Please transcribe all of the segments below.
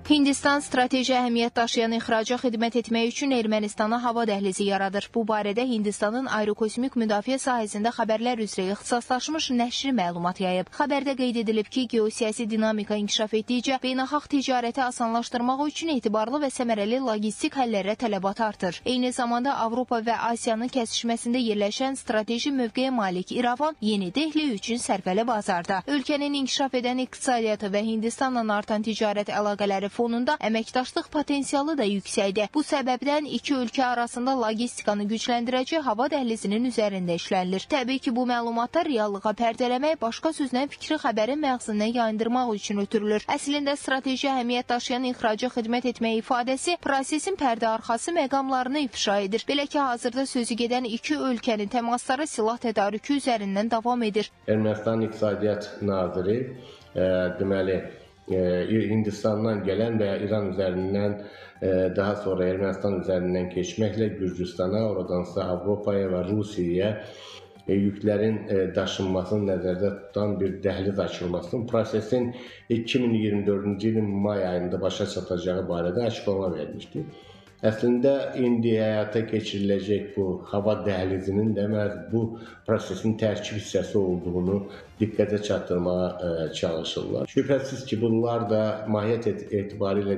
Hindistan strateji əhəmiyyət daşıyan ixraca xidmət etmək üçün Ermənistana hava dəhlizi yaradır. Bu barədə Hindistanın aerokosmik müdafiə sahəsində xəbərlər üzrə ixtisaslaşmış nəşri məlumat yayıb. Xəbərdə qeyd edilib ki, geosiyasi dinamika inkişaf etdikcə beynəlxalq ticarəti asanlaşdırmaq üçün etibarlı və səmərəli logistik həllərə tələbat artır. Eyni zamanda Avropa və Asiyanın kəsişməsində yerləşən strateji mövqeyə malik İrəvan Yeni Dehli üçün sərfəli bazarda. Ölkənin inkişaf edən iqtisadiyyatı və Hindistanla artan ticarət əlaqələri fonunda əməkdaşlıq potensialı da yüksəkdir. Bu səbəbdən iki ölkə arasında logistikanı gücləndirəcək hava dəhlizinin üzərində işlənilir. Təbii ki, bu məlumatlar reallığa pərdələmək, başqa sözlə fikri xəbərin məğzindən yayındırmaq üçün ötürülür. Əslində strateji əhəmiyyət daşıyan ixraca xidmət etmək ifadəsi prosesin pərdə arxası məqamlarını ifşa edir. Belə ki, hazırda sözü gedən iki ölkənin təmasları silah tədarükü üzərindən davam edir. Ermənistan İqtisadiyyat Naziri deməli Hindistandan gələn və İran üzərindən daha sonra Ermənistan üzərindən keçməklə Gürcüstana, oradansa Avropaya və Rusiyaya yüklərin daşınmasını nəzərdə tutan bir dəhliz açılmasının prosesin 2024-cü ilin may ayında başa çatacağı barədə açıqlama vermişdi. Əslində, indi həyata keçiriləcək bu hava dəhlizinin də bu prosesin tərkib hissəsi olduğunu diqqətə çatdırmağa çalışırlar. Şübhəsiz ki, bunlar da mahiyyət etibarilə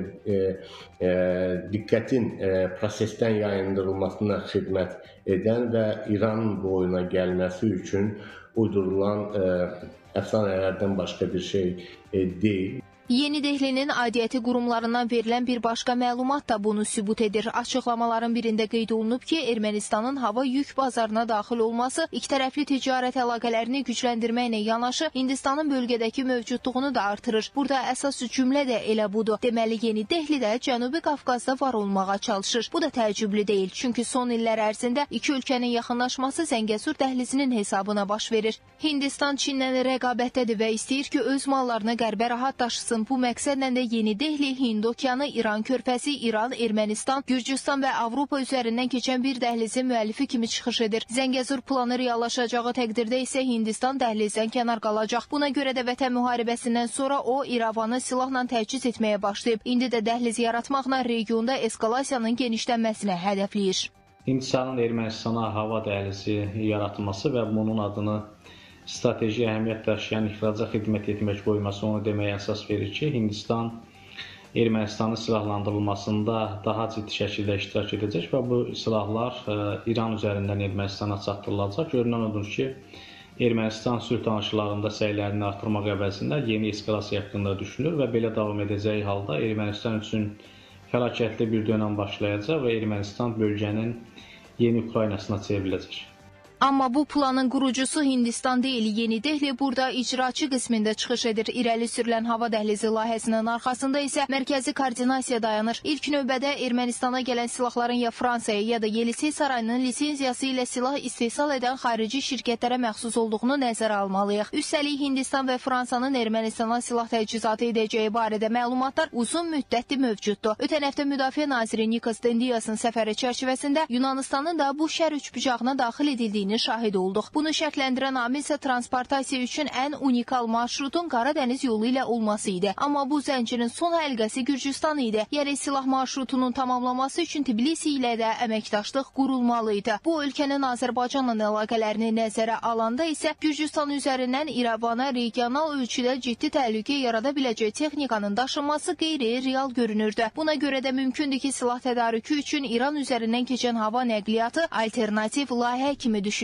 diqqətin prosesdən yayındırılmasına xidmət edən və İranın boyuna gəlməsi üçün uydurulan əfsanələrdən başqa bir şey deyil. Yeni Dehlinin aidiyyəti qurumlarından verilən bir başqa məlumat da bunu sübut edir. Açıqlamaların birində qeyd olunub ki, Ermənistanın hava yük bazarına daxil olması ikitərəfli ticarət əlaqələrini gücləndirməklə yanaşı Hindistanın bölgədəki mövcudluğunu da artırır. Burada əsas cümlə də elə budur. Deməli, Yeni Dehli də Cənubi Qafqazda var olmağa çalışır. Bu da təəccüblü deyil, çünki son illər ərzində iki ölkənin yaxınlaşması Zəngəzur dəhlizinin hesabına baş verir. Hindistan Çinlə rəqabətdədir və istəyir ki, öz mallarını qərbə rahat daşısın. Bu məqsədlə də Yeni Dehli, Hind okeanı, İran körfəzi, İran, Ermənistan, Gürcüstan və Avropa üzərindən keçən bir dəhlizin müəllifi kimi çıxış edir. Zəngəzur planı reallaşacağı təqdirdə isə Hindistan dəhlizdən kənar qalacaq. Buna görə də Vətən müharibəsindən sonra o, İrəvanı silahla təchiz etməyə başlayıb. İndi də dəhliz yaratmaqla regionda eskalasiyanın genişlənməsinə hədəfləyir. Hindistanın Ermənistana hava dəhlizi yaratması və bunun adını strateji əhəmiyyət daşıyan ixraca xidmət etmək qoyması onu deməyə əsas verir ki, Hindistan Ermənistanın silahlandırılmasında daha ciddi şəkildə iştirak edəcək və bu silahlar İran üzərindən Ermənistana çatdırılacaq. Görünən odur ki, Ermənistan sülh danışıqlarında səylərini artırmaq əvəzində yeni eskalasiya haqqında düşünür və belə davam edəcəyi halda Ermənistan üçün fəlakətli bir dönəm başlayacaq və Ermənistan bölgənin yeni Ukraynasına çevriləcək. Amma bu planın qurucusu Hindistan deyil, Yeni Dehli burada icraçı qismində çıxış edir. İrəli sürülən hava dəhlizi layihəsinin arxasında isə mərkəzi koordinasiya dayanır. İlk növbədə Ermənistana gələn silahların ya Fransaya ya da Yelisey sarayının lisenziyası ilə silah istehsal edən xarici şirkətlərə məxsus olduğunu nəzərə almalıyıq. Üstəlik Hindistan və Fransanın Ermənistana silah təchizatı edəcəyi barədə məlumatlar uzun müddətdir mövcuddur. Ötən həftə Müdafiə naziri Nikos Dendiasın səfəri çərçivəsində Yunanistanın da bu şər üçbucağına daxil edildiyini şahid olduq. Bunu şərtləndirən amil isə transportasiya üçün ən unikal marşrutun Qara dəniz yolu ilə olması idi. Amma bu zəncirin son həlqəsi Gürcüstan idi. Yəni silah marşrutunun tamamlaması üçün Tbilisi ilə də əməkdaşlıq qurulmalıydı. Bu ölkənin Azərbaycanla əlaqələrini nəzərə alanda isə Gürcüstan üzərindən İrəvana regional ölçüdə ciddi təhlükə yarada biləcək texnikanın daşınması qeyri-real görünürdü. Buna görə də mümkündür ki, silah tədarükü üçün İran üzərindən keçən hava nəqliyyatı alternativ layihə kimi düşünülür.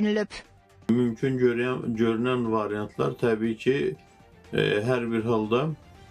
Mümkün görünən variantlar təbii ki, hər bir halda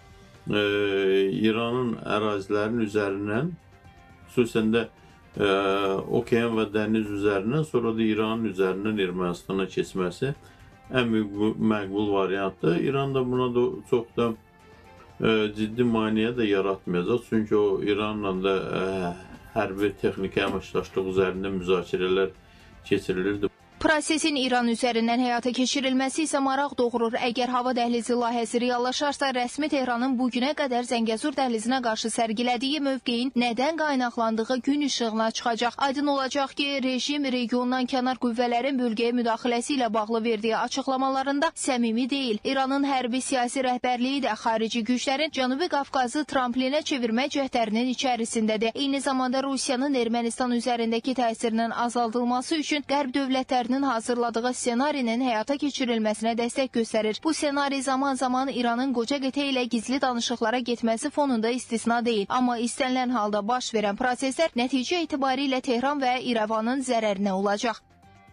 İranın ərazilərinin üzərindən, xüsusən də okean və dəniz üzərindən, sonra da İranın üzərindən Ermənistana keçməsi ən məqbul variantdır. İran da buna da çox da ciddi maneə də yaratmayacaq, çünki o İranla da hərbi texniki əməkdaşlıq üzərində müzakirələr keçirilirdi. Prosesin İran üzərindən həyata keçirilməsi isə maraq doğurur. Əgər hava dəhlizi layihəsi reallaşarsa, rəsmi Tehranın bugünə qədər Zəngəzur dəhlizinə qarşı sərgilədiyi mövqeyin nədən qaynaqlandığı gün işığına çıxacaq. Aydın olacaq ki, rejim regiondan kənar qüvvələrin bölgəyə müdaxiləsi ilə bağlı verdiyi açıqlamalarında səmimi deyil. İranın hərbi siyasi rəhbərliyi də xarici güclərin Cənubi Qafqazı tramplinə çevirmək cəhdlərinin içərisindədir. Eyni zamanda Rusiyanın Ermənistan üzərindəki təsirinin azaldılması üçün Qərb dövlətləri hazırladığı ssenarinin həyata keçirilməsinə dəstək göstərir. Bu ssenari zaman-zaman İranın qoca qitə ilə gizli danışıqlara getməsi fonunda istisna deyil. Amma istənilən halda baş verən proseslər nəticə etibarilə Tehran və İrəvanın zərərinə olacaq.